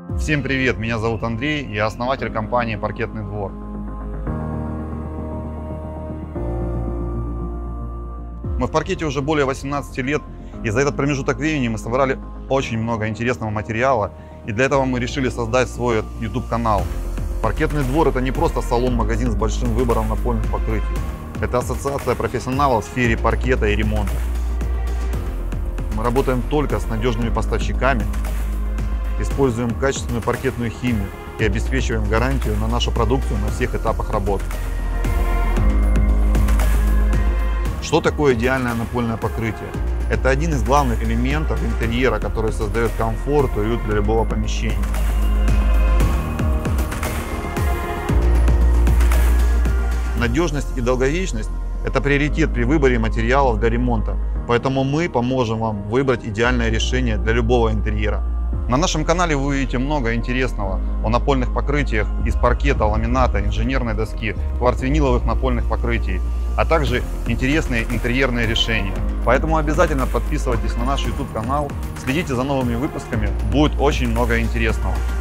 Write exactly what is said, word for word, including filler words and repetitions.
Всем привет, меня зовут Андрей, я основатель компании «Паркетный двор». Мы в паркете уже более восемнадцати лет, и за этот промежуток времени мы собрали очень много интересного материала, и для этого мы решили создать свой YouTube-канал. «Паркетный двор» — это не просто салон-магазин с большим выбором напольных покрытий. Это ассоциация профессионалов в сфере паркета и ремонта. Мы работаем только с надежными поставщиками, используем качественную паркетную химию и обеспечиваем гарантию на нашу продукцию на всех этапах работы. Что такое идеальное напольное покрытие? Это один из главных элементов интерьера, который создает комфорт и уют для любого помещения. Надежность и долговечность – это приоритет при выборе материалов для ремонта, поэтому мы поможем вам выбрать идеальное решение для любого интерьера. На нашем канале вы увидите много интересного о напольных покрытиях из паркета, ламината, инженерной доски, кварцвиниловых напольных покрытий, а также интересные интерьерные решения. Поэтому обязательно подписывайтесь на наш YouTube канал, следите за новыми выпусками, будет очень много интересного.